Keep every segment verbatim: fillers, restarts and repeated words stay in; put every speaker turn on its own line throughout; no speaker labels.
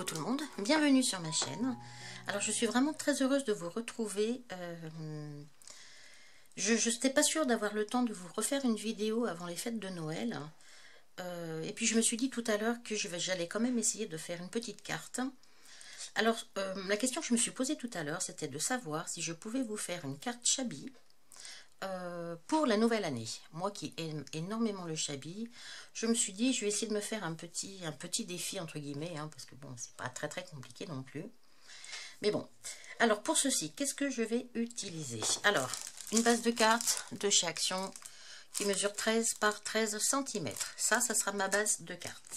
Coucou tout le monde, bienvenue sur ma chaîne. Alors je suis vraiment très heureuse de vous retrouver. Euh, je n'étais pas sûre d'avoir le temps de vous refaire une vidéo avant les fêtes de Noël. Euh, et puis je me suis dit tout à l'heure que j'allais quand même essayer de faire une petite carte. Alors euh, la question que je me suis posée tout à l'heure, c'était de savoir si je pouvais vous faire une carte Chabi Euh, pour la nouvelle année. Moi qui aime énormément le Chabi, je me suis dit je vais essayer de me faire un petit, un petit défi entre guillemets, hein, parce que bon, c'est pas très très compliqué non plus. Mais bon, alors pour ceci, qu'est-ce que je vais utiliser? Alors, une base de cartes de chez Action qui mesure treize par treize centimètres. Ça, ça sera ma base de cartes.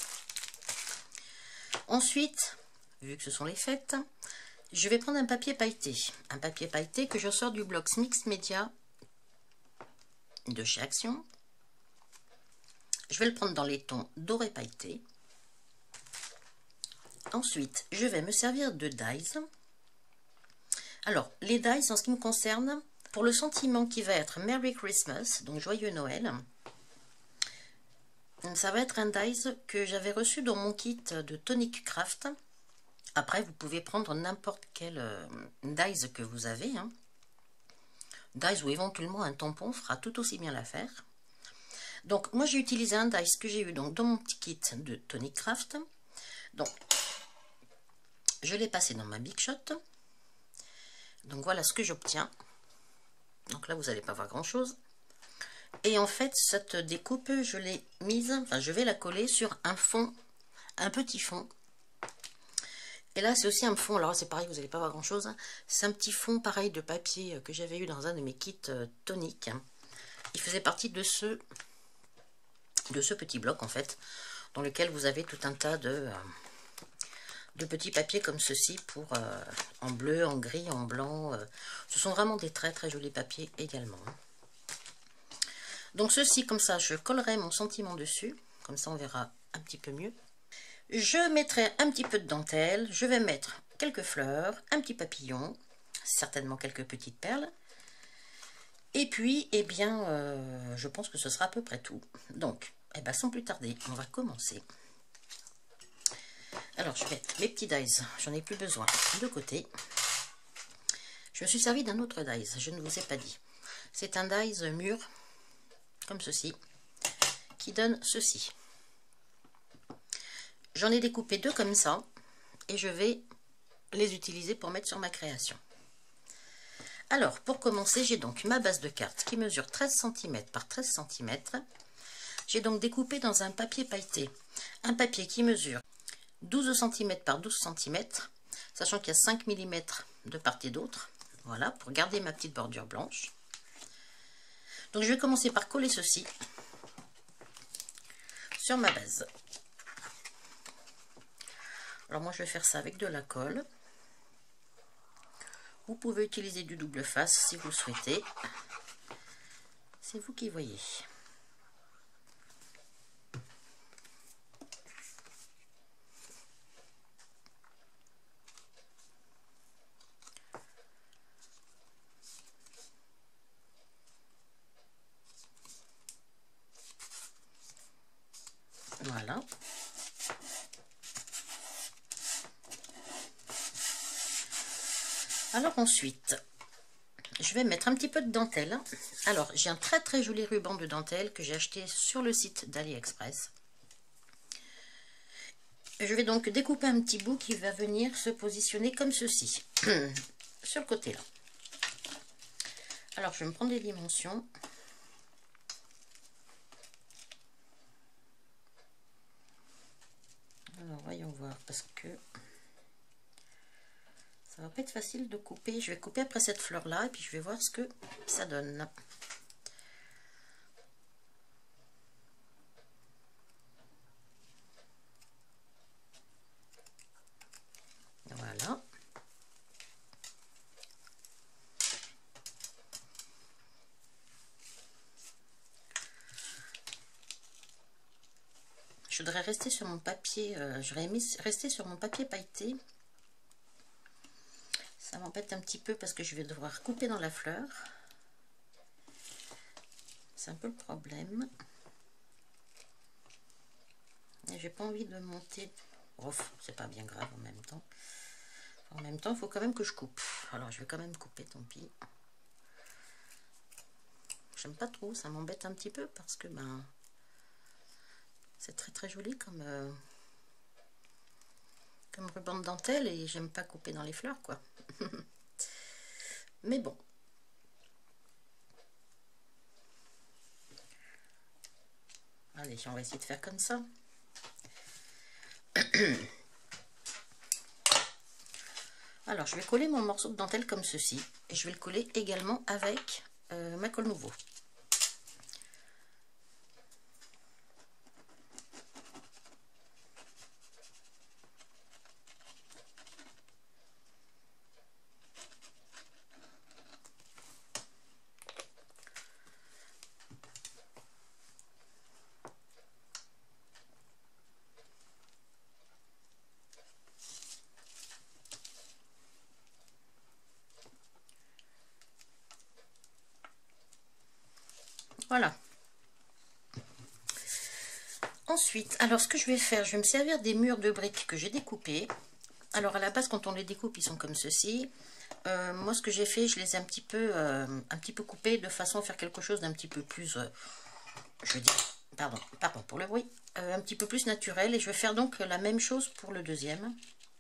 Ensuite, vu que ce sont les fêtes, je vais prendre un papier pailleté. Un papier pailleté que je sors du bloc Mix Media de chez Action. Je vais le prendre dans les tons doré pailleté. Ensuite, je vais me servir de dies. Alors, les dies, en ce qui me concerne, pour le sentiment qui va être Merry Christmas, donc Joyeux Noël, ça va être un dies que j'avais reçu dans mon kit de Tonic Craft. Après, vous pouvez prendre n'importe quel euh, dies que vous avez. Hein. Dies ou éventuellement un tampon fera tout aussi bien l'affaire. Donc, moi, j'ai utilisé un dice que j'ai eu donc, dans mon petit kit de Tonic Craft. Donc, je l'ai passé dans ma Big Shot. Donc, voilà ce que j'obtiens. Donc là, vous n'allez pas voir grand-chose. Et en fait, cette découpe, je l'ai mise, enfin, je vais la coller sur un fond, un petit fond. Et là, c'est aussi un fond, alors c'est pareil, vous n'allez pas voir grand-chose. C'est un petit fond, pareil, de papier que j'avais eu dans un de mes kits euh, Tonic. Il faisait partie de ce... de ce petit bloc en fait, dans lequel vous avez tout un tas de, euh, de petits papiers comme ceci pour euh, en bleu, en gris, en blanc. Euh, ce sont vraiment des très très jolis papiers également. Donc ceci, comme ça, je collerai mon sentiment dessus, comme ça on verra un petit peu mieux. Je mettrai un petit peu de dentelle, je vais mettre quelques fleurs, un petit papillon, certainement quelques petites perles. Et puis, eh bien, euh, je pense que ce sera à peu près tout. Donc, eh ben, sans plus tarder, on va commencer. Alors, je vais mettre mes petits dies, j'en ai plus besoin, de côté. Je me suis servi d'un autre dies, je ne vous ai pas dit. C'est un dies mûr, comme ceci, qui donne ceci. J'en ai découpé deux comme ça, et je vais les utiliser pour mettre sur ma création. Alors, pour commencer, j'ai donc ma base de cartes qui mesure treize centimètres par treize centimètres. J'ai donc découpé dans un papier pailleté, un papier qui mesure douze centimètres par douze centimètres, sachant qu'il y a cinq millimètres de part et d'autre. Voilà, pour garder ma petite bordure blanche. Donc je vais commencer par coller ceci sur ma base. Alors moi je vais faire ça avec de la colle. Vous pouvez utiliser du double face si vous le souhaitez. C'est vous qui voyez. Voilà. Alors ensuite, je vais mettre un petit peu de dentelle. Alors, j'ai un très très joli ruban de dentelle que j'ai acheté sur le site d'AliExpress. Je vais donc découper un petit bout qui va venir se positionner comme ceci, sur le côté là. Alors, je vais me prendre les dimensions. Alors, voyons voir, parce que ça va pas être facile de couper. Je vais couper après cette fleur là, et puis je vais voir ce que ça donne. Voilà. Je voudrais rester sur mon papier, euh, je voudrais rester sur mon papier pailleté. Ça m'embête un petit peu parce que je vais devoir couper dans la fleur. C'est un peu le problème. Et j'ai pas envie de monter Ouf, c'est pas bien grave en même temps. En même temps, il faut quand même que je coupe. Alors, je vais quand même couper, tant pis. J'aime pas trop, ça m'embête un petit peu parce que ben c'est très très joli comme, euh, comme ruban de dentelle et j'aime pas couper dans les fleurs, quoi. Mais bon. Allez, on va essayer de faire comme ça. Alors, je vais coller mon morceau de dentelle comme ceci. Et je vais le coller également avec euh, ma colle nouveau. Voilà. Ensuite, alors ce que je vais faire, je vais me servir des murs de briques que j'ai découpés. Alors à la base, quand on les découpe, ils sont comme ceci. Euh, moi, ce que j'ai fait, je les ai un petit peu, euh, un petit peu coupés de façon à faire quelque chose d'un petit peu plus, euh, je veux dire, pardon, pardon pour le bruit, euh, un petit peu plus naturel. Et je vais faire donc la même chose pour le deuxième.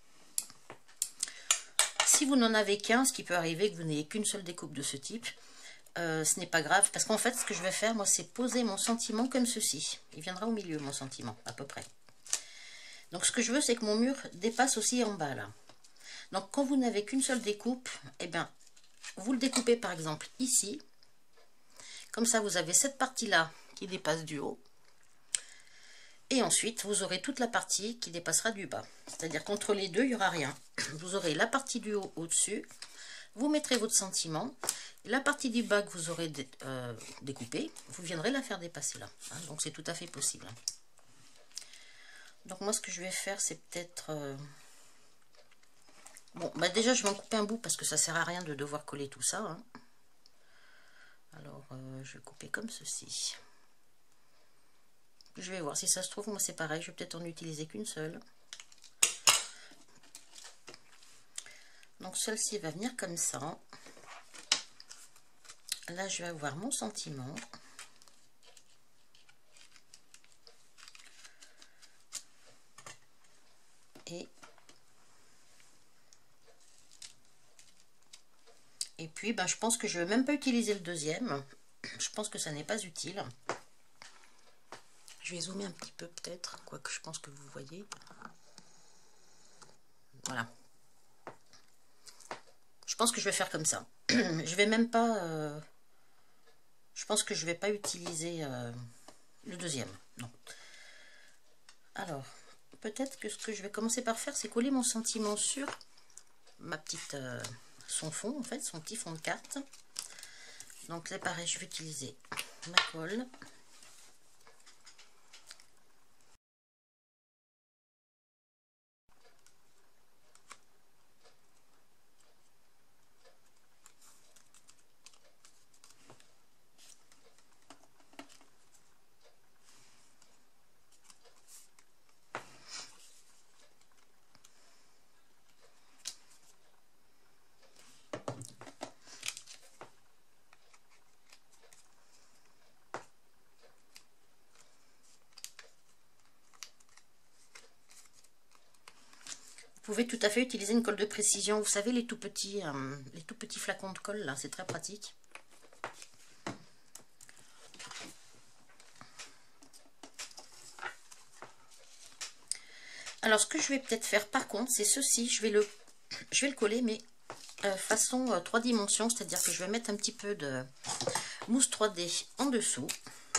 Si vous n'en avez qu'un, ce qui peut arriver que vous n'ayez qu'une seule découpe de ce type, Euh, ce n'est pas grave, parce qu'en fait, ce que je vais faire, moi, c'est poser mon sentiment comme ceci. Il viendra au milieu, mon sentiment, à peu près. Donc, ce que je veux, c'est que mon mur dépasse aussi en bas, là. Donc, quand vous n'avez qu'une seule découpe, eh bien, vous le découpez, par exemple, ici. Comme ça, vous avez cette partie-là qui dépasse du haut. Et ensuite, vous aurez toute la partie qui dépassera du bas. C'est-à-dire qu'entre les deux, il n'y aura rien. Vous aurez la partie du haut au-dessus. Vous mettrez votre sentiment. La partie du bas que vous aurez dé, euh, découpée, vous viendrez la faire dépasser là. Hein, donc c'est tout à fait possible. Donc moi ce que je vais faire c'est peut-être... Euh... Bon, bah déjà je vais en couper un bout parce que ça sert à rien de devoir coller tout ça. Hein. Alors euh, je vais couper comme ceci. Je vais voir si ça se trouve, moi c'est pareil, je vais peut-être en utiliser qu'une seule. Donc celle-ci va venir comme ça. Là, je vais avoir mon sentiment. Et, et puis, ben, je pense que je ne vais même pas utiliser le deuxième. Je pense que ça n'est pas utile. Je vais zoomer un petit peu peut-être, quoique je pense que vous voyez. Voilà. Je pense que je vais faire comme ça. Je vais même pas... Euh, je pense que je vais pas utiliser euh, le deuxième. Non. Alors, peut-être que ce que je vais commencer par faire, c'est coller mon sentiment sur ma petite... Euh, son fond, en fait, son petit fond de carte. Donc c'est pareil, je vais utiliser ma colle. Vous pouvez tout à fait utiliser une colle de précision. Vous savez, les tout petits, euh, les tout petits flacons de colle, là, c'est très pratique. Alors, ce que je vais peut-être faire, par contre, c'est ceci. Je vais le, je vais le coller, mais euh, façon euh, trois dimensions. C'est-à-dire que je vais mettre un petit peu de mousse trois D en dessous.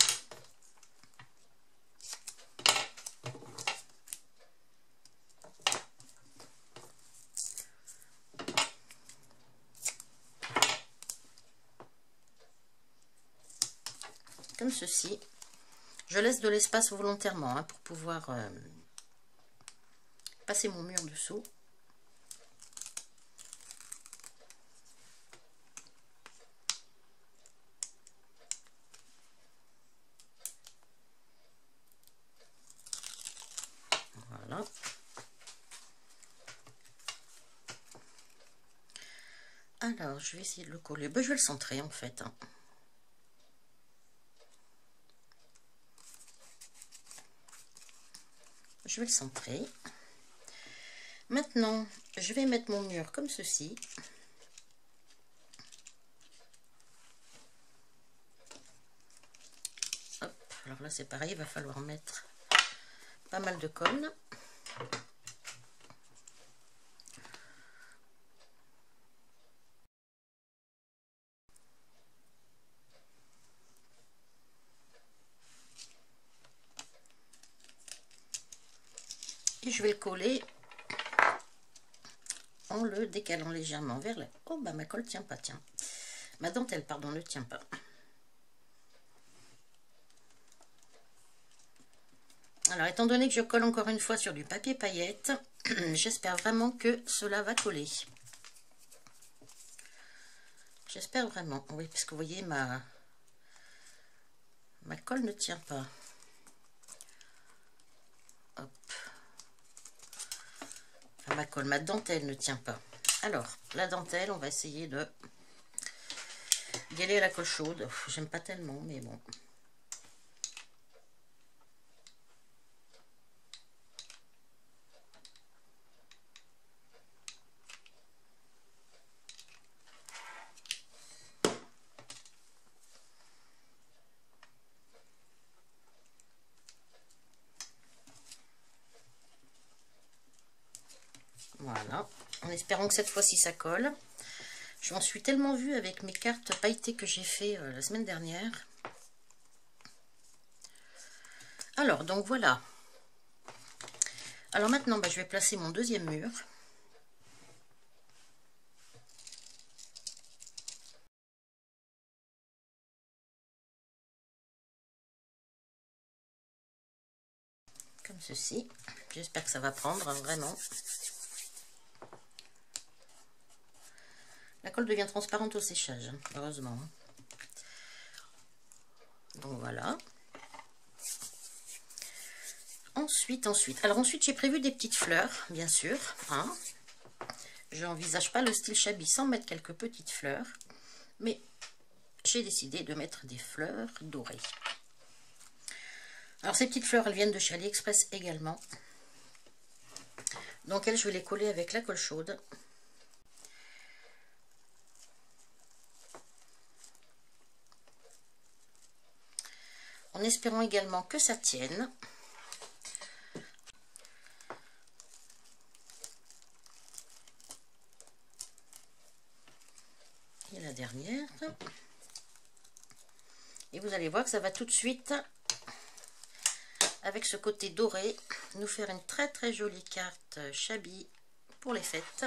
Comme ceci. Je laisse de l'espace volontairement hein, pour pouvoir euh, passer mon mur dessous. Voilà. Alors, je vais essayer de le coller. Ben, je vais le centrer en fait. Hein. Je vais le centrer. Maintenant, je vais mettre mon mur comme ceci. Hop, alors là c'est pareil, il va falloir mettre pas mal de colle. Et je vais le coller en le décalant légèrement vers là. Oh bah ma colle tient pas, tiens. Ma dentelle, pardon, ne tient pas. Alors, étant donné que je colle encore une fois sur du papier paillette, j'espère vraiment que cela va coller. J'espère vraiment. Oui, parce que vous voyez, ma, ma colle ne tient pas. Hop. Enfin, ma colle, ma dentelle ne tient pas. Alors, la dentelle, on va essayer de d'y aller à la colle chaude. J'aime pas tellement, mais bon. Voilà, en espérant que cette fois-ci ça colle. Je m'en suis tellement vue avec mes cartes pailletées que j'ai fait euh, la semaine dernière. Alors, donc voilà. Alors maintenant, bah, je vais placer mon deuxième mur. Comme ceci. J'espère que ça va prendre, hein, vraiment. La colle devient transparente au séchage, hein, heureusement. Donc voilà. Ensuite, ensuite. Alors ensuite, j'ai prévu des petites fleurs, bien sûr. Hein. Je n'envisage pas le style shabby sans mettre quelques petites fleurs. Mais j'ai décidé de mettre des fleurs dorées. Alors ces petites fleurs, elles viennent de chez AliExpress également. Donc elles, je vais les coller avec la colle chaude. En espérant également que ça tienne. Et la dernière. Et vous allez voir que ça va tout de suite, avec ce côté doré, nous faire une très très jolie carte shabby pour les fêtes.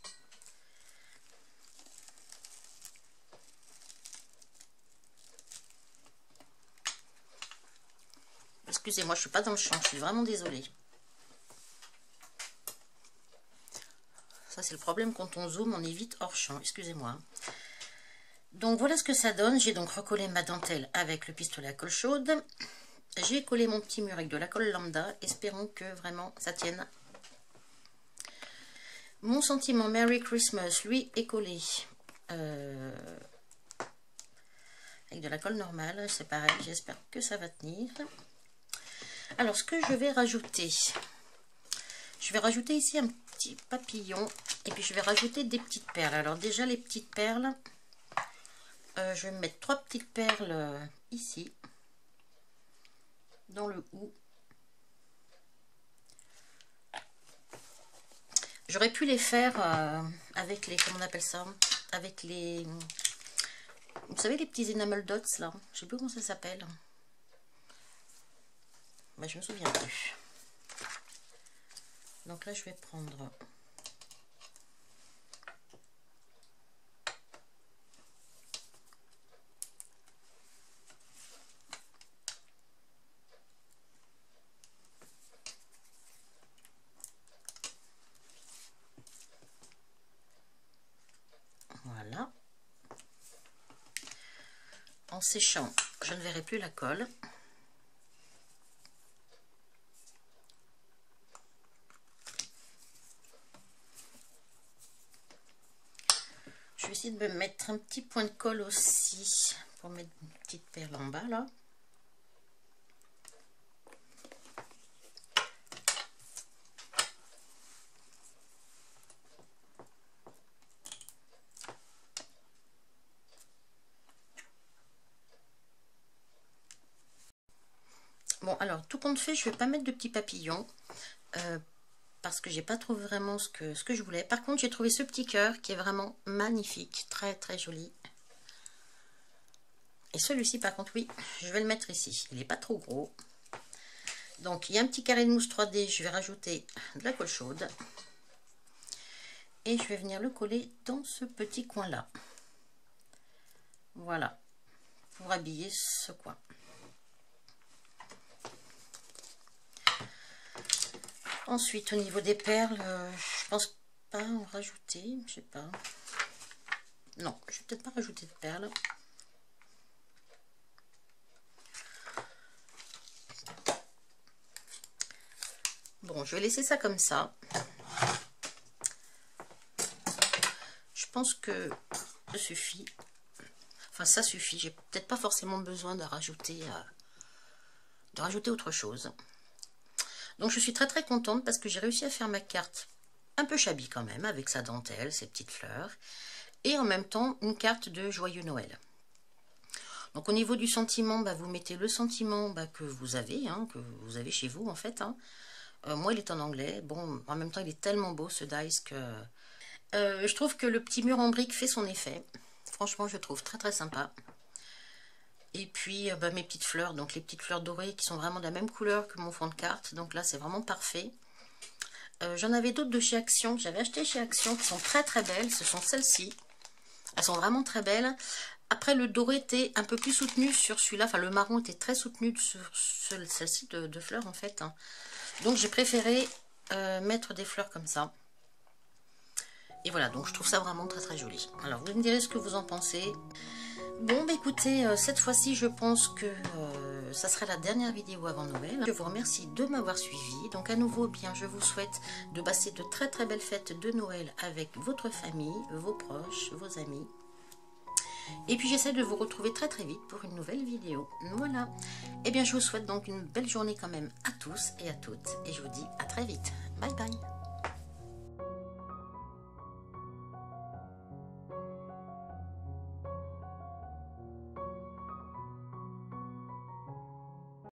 Excusez-moi, je suis pas dans le champ, je suis vraiment désolée. Ça c'est le problème quand on zoome, on est vite hors champ, excusez-moi. Donc voilà ce que ça donne. J'ai donc recollé ma dentelle avec le pistolet à colle chaude. J'ai collé mon petit mur avec de la colle lambda, espérons que vraiment ça tienne. Mon sentiment Merry Christmas, lui, est collé euh, avec de la colle normale, c'est pareil, j'espère que ça va tenir. Alors, ce que je vais rajouter, je vais rajouter ici un petit papillon, et puis je vais rajouter des petites perles. Alors déjà, les petites perles, euh, je vais mettre trois petites perles euh, ici, dans le haut. J'aurais pu les faire euh, avec les, comment on appelle ça, avec les, vous savez les petits enamel dots là, je sais plus comment ça s'appelle. Mais je me souviens plus. Donc là je vais prendre voilà. En séchant, je ne verrai plus la colle. Je vais essayer de me mettre un petit point de colle aussi pour mettre une petite perle en bas là. Bon, alors tout compte fait, je vais pas mettre de petits papillons euh, parce que j'ai pas trouvé vraiment ce que, ce que je voulais. Par contre, j'ai trouvé ce petit cœur qui est vraiment magnifique, très très joli. Et celui-ci, par contre, oui, je vais le mettre ici. Il n'est pas trop gros. Donc, il y a un petit carré de mousse trois D. Je vais rajouter de la colle chaude. Et je vais venir le coller dans ce petit coin-là. Voilà, pour habiller ce coin. Ensuite, au niveau des perles, euh, je pense pas en rajouter, je sais pas. Non, je vais peut-être pas rajouter de perles. Bon, je vais laisser ça comme ça. Je pense que ça suffit. Enfin, ça suffit. J'ai peut-être pas forcément besoin de rajouter, euh, de rajouter autre chose. Donc, je suis très très contente parce que j'ai réussi à faire ma carte un peu shabby quand même, avec sa dentelle, ses petites fleurs. Et en même temps, une carte de Joyeux Noël. Donc, au niveau du sentiment, bah, vous mettez le sentiment bah, que vous avez, hein, que vous avez chez vous en fait. Hein. Euh, moi, il est en anglais. Bon, en même temps, il est tellement beau ce dice que... Euh, je trouve que le petit mur en brique fait son effet. Franchement, je trouve très très sympa. Et puis, euh, bah, mes petites fleurs, donc les petites fleurs dorées qui sont vraiment de la même couleur que mon fond de carte. Donc là, c'est vraiment parfait. Euh, J'en avais d'autres de chez Action, que j'avais acheté chez Action, qui sont très très belles. Ce sont celles-ci. Elles sont vraiment très belles. Après, le doré était un peu plus soutenu sur celui-là. Enfin, le marron était très soutenu sur celle-ci de, de fleurs, en fait. Hein. Donc, j'ai préféré euh, mettre des fleurs comme ça. Et voilà, donc je trouve ça vraiment très très joli. Alors, vous me direz ce que vous en pensez. Bon, bah écoutez, euh, cette fois-ci, je pense que euh, ça sera la dernière vidéo avant Noël. Je vous remercie de m'avoir suivi. Donc, à nouveau, bien, je vous souhaite de passer de très très belles fêtes de Noël avec votre famille, vos proches, vos amis. Et puis, j'essaie de vous retrouver très très vite pour une nouvelle vidéo. Voilà. Et bien, je vous souhaite donc une belle journée quand même à tous et à toutes. Et je vous dis à très vite. Bye bye.